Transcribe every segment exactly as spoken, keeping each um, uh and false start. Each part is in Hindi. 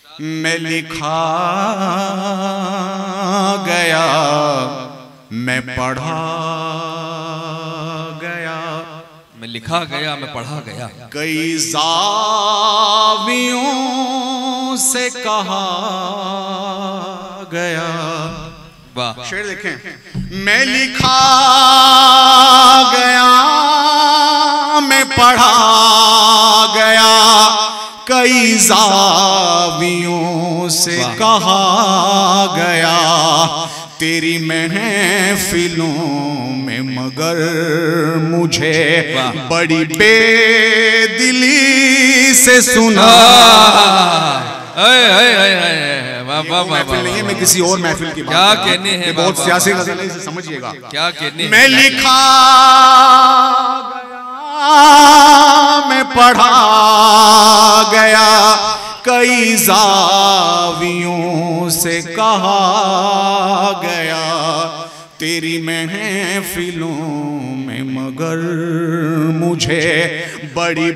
मैं लिखा गया, मैं पढ़ा गया, मैं लिखा गया, मैं पढ़ा गया, कई ज़ावियों से कहा गया। वाह, शेर देखें। मैं लिखा गया, मैं पढ़ा गया, कई ज़ावियों से कहा गया, तेरी महफिलों में मगर मुझे बड़ी बेदिली से सुना। महफिल नहीं है, मैं किसी और महफिल की बात। क्या कहने हैं, बहुत सियासी गज़ल है, इसे समझिएगा। क्या कहने। मैं लिखा गया, मैं पढ़ा गया, कई ज़ावियों से कहा गया, तेरी महफिलों में मगर मुझे बड़ी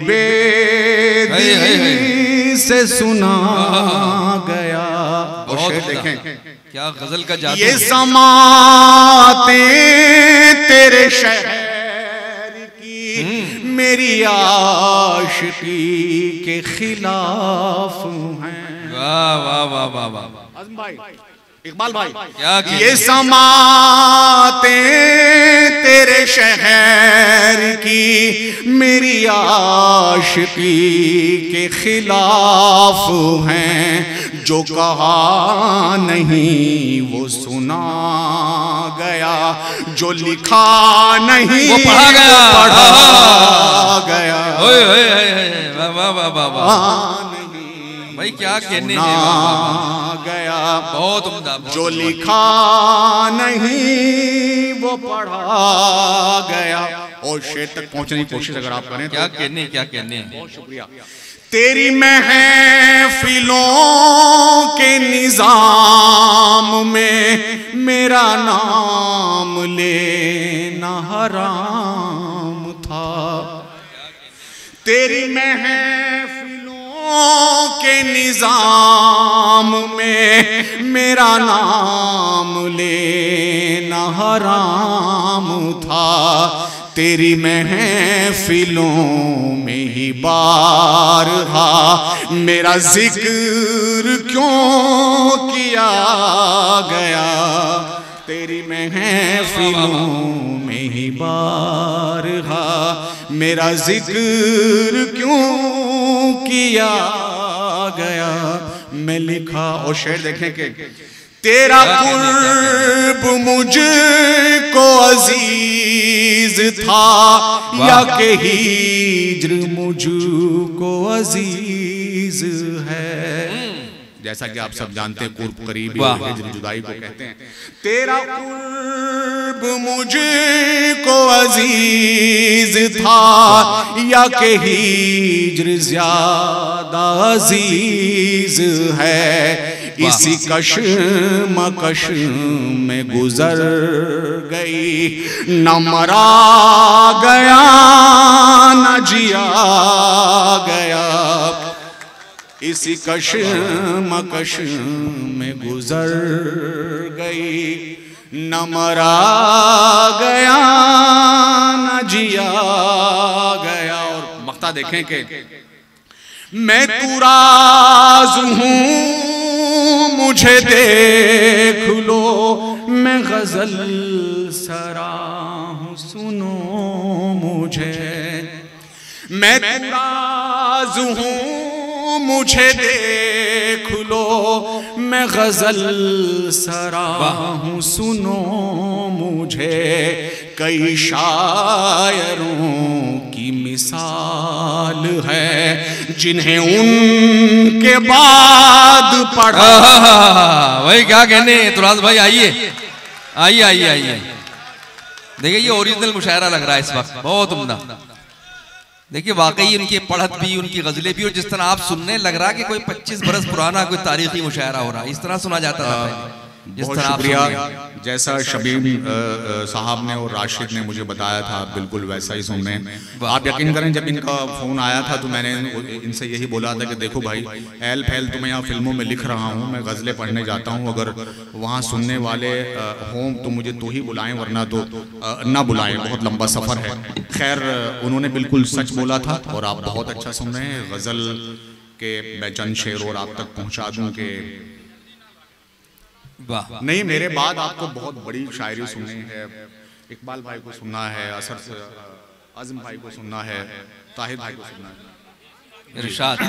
बेदिली से सुना गया। और देखें क्या गजल का जादू। ये समाते तेरे शहर की मेरी आशिकी के खिलाफ हैं। वाह वाह वाह वाह वाह। आज़म भाई, इकबाल भाई, क्या ये समाते तेरे शहर की मेरी आशिकी के खिलाफ हैं, जो कहा नहीं वो सुना गया, जो लिखा नहीं वो पढ़ा गया, पढ़ा गया। ओए ओए वाह वाह वाह वाह वाह भाई, क्या कहने हैं गया, बहुत उम्दा। जो लिखा नहीं वो पढ़ा गया। और शेर तक पहुंचने की कोशिश अगर आप करें, क्या कहने, क्या कहने। बहुत शुक्रिया। तेरी महफिलों के निजाम में मेरा नाम लेना हराम था, तेरी महफिलों के निजाम में मेरा नाम लेना हराम था, तेरी महफिलों में ही बारहा मेरा जिक्र क्यों किया गया, तेरी महफिलों में ही बारहा मेरा जिक्र क्यों किया गया। मैं लिखा। और शेर देखें कि तेरा कुर्ब मुझको अजीज था, या के हिज्र मुझको अजीज है। जैसा कि आप सब जानते हैं, कुर्ब करीबी और हिज्र जुदाई को कहते हैं। तेरा कुर्ब मुझको अजीज था, या के हिज्र ज्यादा अजीज है, इसी कश्मकश में गुजर गई, न मरा गया न जिया गया, इसी कश्मकश में गुजर गई, न मरा गया न जिया गया। और मक्ता देखें कि मैं तू राज हूँ मुझे देख लो, मैं गजल सरा हूँ सुनो मुझे, मैं तू राज हूँ मुझे देख लो, मैं गजल सरा हूँ सुनो मुझे, कई शायरों की मिसाल है जिन्हें उनके बाद पढ़ा। भाई क्या कहने तुराज भाई, आइए आइए आइए आइए। देखिए ये ओरिजिनल मुशायरा लग रहा है इस वक्त, बहुत उम्दा। देखिए वाकई उनकी पढ़त भी, उनकी गजलें भी, और जिस तरह आप सुनने लग रहा कि कोई पच्चीस बरस पुराना कोई तारीखी मुशायरा हो रहा है, इस तरह सुना जाता था। जिस बहुत तरह आप शुक्रिया। सुन रहे हैं। जैसा शबीब साहब ने और राशिद ने मुझे बताया था बिल्कुल वैसा ही सुन रहे हैं। आप यकीन करें जब इनका फ़ोन आया था तो मैंने इनसे यही बोला था कि देखो भाई, एल फैल तो मैं यहाँ फिल्मों में लिख रहा हूँ, मैं गज़लें पढ़ने जाता हूँ, अगर वहाँ सुनने वाले हों तो मुझे तो ही बुलाएं, वरना तो ना बुलाएं, बहुत लंबा सफ़र है। खैर उन्होंने बिल्कुल सच बोला था और आप बहुत अच्छा सुन रहे हैं। गज़ल के मैं चंद शेर और आप तक पहुँचा दूँ कि वाह नहीं, मेरे बाद आपको बहुत बड़ी शायरी सुननी है। इकबाल भाई को सुनना है, असर से आज़म भाई को सुनना है, ताहिर भाई को सुनना है, इरशाद।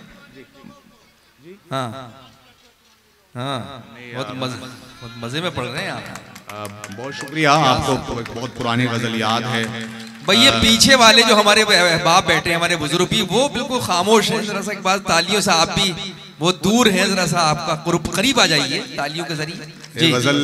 हाँ हाँ, बहुत मजे बहुत मजे में पढ़ रहे हैं आप। बहुत शुक्रिया आपको। बहुत पुरानी गज़ल याद है भाई। ये पीछे वाले जो हमारे बाप बैठे हैं, हमारे बुजुर्ग भी, वो बिल्कुल खामोश है। जरा सा एक बार तालियों से, आप भी वो दूर हैं, जरा सा आपका कुर्ब करीब आ जाइए तालियों के जरिए जी। गज़ल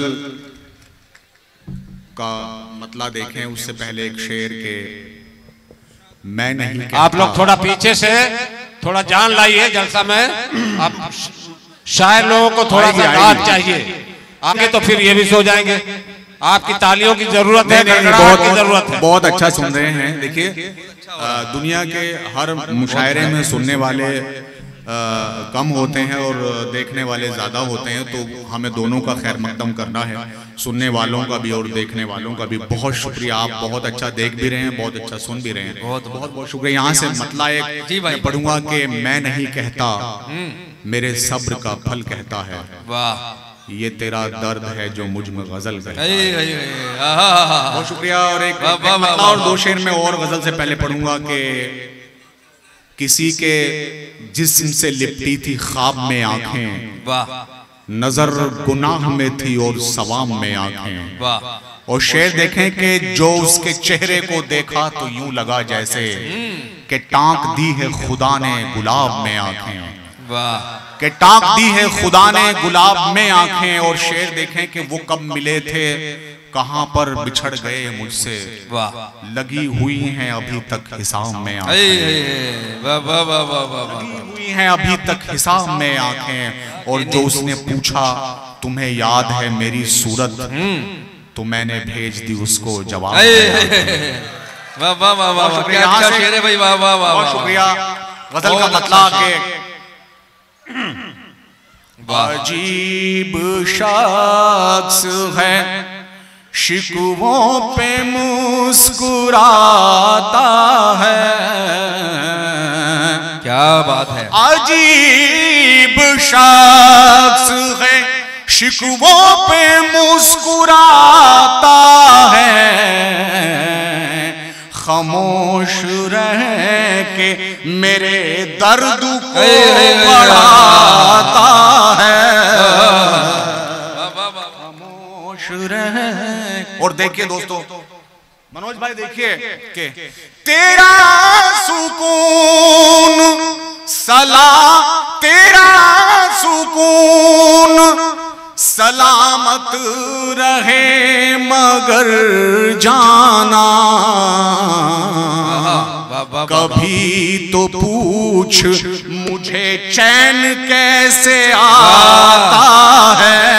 का मतला देखें उससे पहले एक शेर के मैं नहीं कहता। आप लोग थोड़ा पीछे से थोड़ा जान लाइए जलसा में। आप शायर लोगों को थोड़ा सा राहत चाहिए, आगे तो फिर ये भी सो जाएंगे। आपकी तालियों की जरूरत है, गड़गड़ाहट की जरूरत है। बहुत अच्छा सुन रहे हैं। देखिए दुनिया के हर मुशायरे में सुनने वाले आ, कम होते हैं और देखने वाले ज़्यादा होते हैं, तो हमें दोनों का खैर मकदम करना है, सुनने वालों का भी और देखने वालों का भी। बहुत शुक्रिया, आप बहुत अच्छा देख भी रहे हैं, बहुत अच्छा सुन भी रहे हैं। बहुत बहुत बहुत शुक्रिया। यहाँ से मतला एक मैं पढ़ूंगा कि मैं नहीं कहता, मेरे सब्र का फल कहता है। वाह, ये तेरा दर्द है जो मुझ में गजल कहता है। बहुत शुक्रिया। और एक और दो शेर में और गजल से पहले पढ़ूंगा कि किसी के जिस्म से लिपटी थी ख्वाब में आंखें, वाह, नजर गुनाह में थी और सवाब में आंखें। वाह। और शेर देखें कि जो उसके चेहरे को देखा तो यूं लगा जैसे कि टांक दी है खुदा ने गुलाब में आंखें। वाह, कि टांक दी है खुदा ने गुलाब में आंखें। और शेर देखें कि वो कब मिले थे, कहां पर बिछड़ गए मुझसे, वाह, लगी हुई हैं अभी तक हिसाब में आंखें। लगी हुई हैं अभी तक हिसाब में आंखें। और जो उसने पूछा तुम्हें याद है मेरी सूरत, तो मैंने भेज दी उसको जवाब। वाह वाह वाह वाह, क्या अच्छा शेर है भाई। वाह वाह वाह, बहुत शुक्रिया। गजल का मतला के अजीब शख्स है, शिकवों पे मुस्कुराता है। क्या बात है। अजीब शख्स है, शिकवों पे मुस्कुराता है। खामोश रह के मेरे दर्द को बढ़ाता है। खामोश रह। और देखिए दोस्तों, मनोज भाई देखिए कि तेरा सुकून सला, तेरा सुकून सलामत रहे मगर जाना, कभी तो पूछ मुझे चैन कैसे आता है।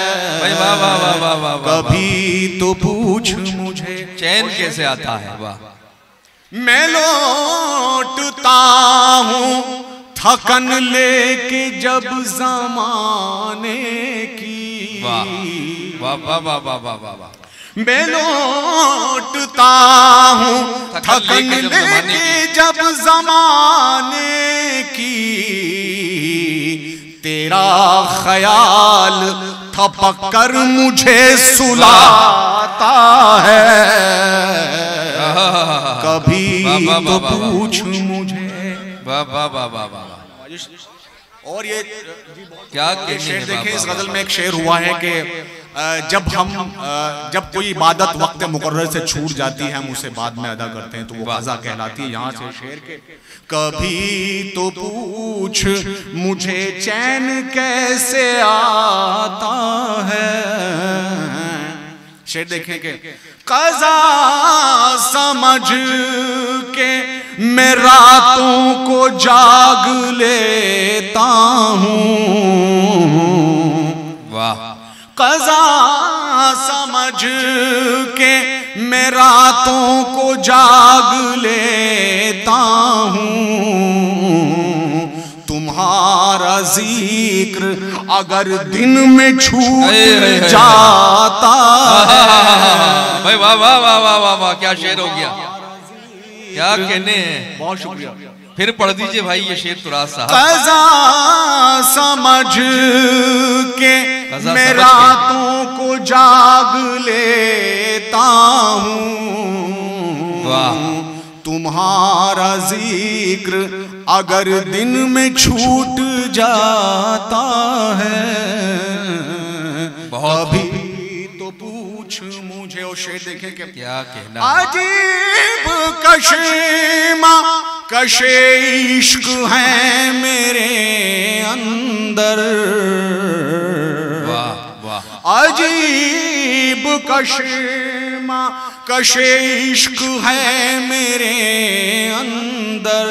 कभी तो पूछ मुझे चैन कैसे आता है। वाह, मैं लौटता हूँ थकन लेके जब ज़माने की। वाह वाह वाह वाह वाह वाह वाह। मैं लौटता हूँ थकन लेके जब ज़माने की। तेरा ख्याल थपक कर मुझे सुलाता है। कभी तो पूछ मुझे। वाह वाह वाह वाह वाह। और ये क्या शेर देखें, इस गजल में एक शेर हुआ है कि जब हम जब कोई इबादत वक्त मुकर्रर से छूट जाती है, हम उसे बाद में अदा करते हैं तो वो क़ज़ा कहलाती है। यहाँ से शेर के कभी तो पूछ मुझे चैन कैसे आता है। शेर देखें कि क़ज़ा समझ के मैं रातों को जाग लेता हूँ। वाह। क़ज़ा समझ के मैं रातों को जाग लेता हूँ, तुम्हारा जिक्र अगर दिन में छूट जाता है। भाई वाह वाह वाह वाह वाह वाह, क्या शेर हो गया, क्या कहने हैं। बहुत शुक्रिया। फिर पढ़ दीजिए भाई ये शेर तुराज साहब। क़ज़ा समझ के मैं रातों को जाग लेता हूँ, वाह, तुम्हारा जिक्र अगर दिन में छूट जाता है, कभी तो पूछ मुझे। और शेर देखें कि क्या कहना। अजीब कशेमा कशे इश्क है मेरे अंदर, वाह वाह, अजीब कशेमा कशे इश्क है मेरे अंदर,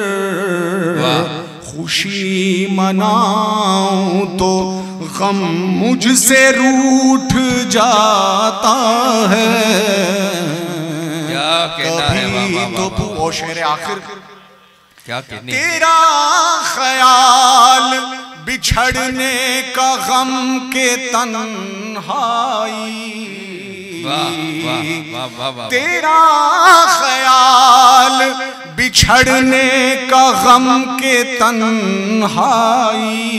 खुशी मनाऊं तो गम मुझसे रूठ जाता है। क्या कहना है, वाह वाह तो वाह, वो शेर आखिर क्या कहने। तेरा ख्याल बिछड़ने का गम के तन्हाई, वाह वाह वाह वाह वाह, तेरा ख्याल बिछड़ने का गम के तन्हाई,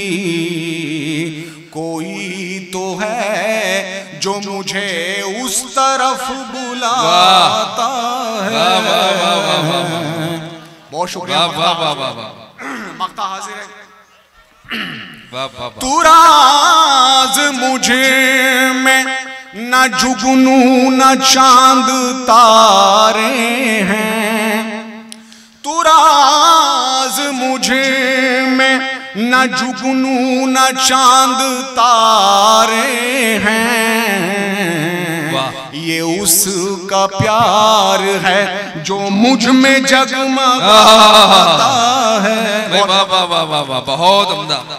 कोई तो है जो मुझे उस तरफ बुलाता है। वाह वाह वाह वाह वाह, बहुत शुक्रिया। वाह वाह वाह वाह वाह, मक्ता हाजिर है। वाह वाह वाह, तू राज मुझे में न जुगनू न चांद तारे हैं, तू राज मुझे में न जुगनू न चांद तारे हैं, ये उसका प्यार है जो मुझ में जगमगाता है। वाह वाह वाह वाह वाह, बहुत उम्दा।